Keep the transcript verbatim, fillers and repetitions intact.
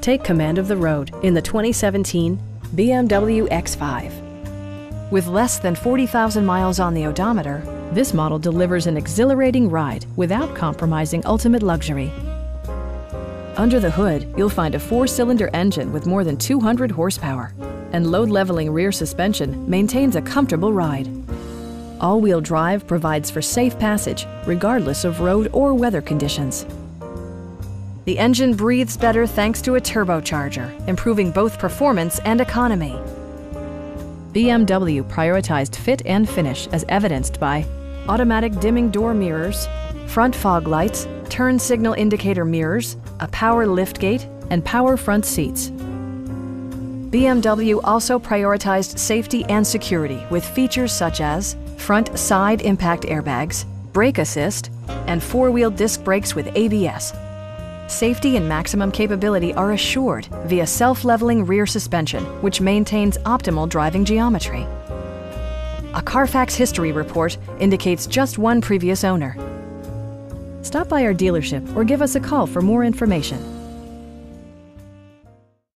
Take command of the road in the twenty seventeen B M W X five. With less than forty thousand miles on the odometer, this model delivers an exhilarating ride without compromising ultimate luxury. Under the hood, you'll find a four-cylinder engine with more than two hundred horsepower, and load-leveling rear suspension maintains a comfortable ride. All-wheel drive provides for safe passage, regardless of road or weather conditions. The engine breathes better thanks to a turbocharger, improving both performance and economy. B M W prioritized fit and finish as evidenced by automatic dimming door mirrors, front fog lights, turn signal indicator mirrors, a power liftgate, and power front seats. B M W also prioritized safety and security with features such as front side impact airbags, brake assist, and four-wheel disc brakes with A B S. Safety and maximum capability are assured via self-leveling rear suspension, which maintains optimal driving geometry. A Carfax history report indicates just one previous owner. Stop by our dealership or give us a call for more information.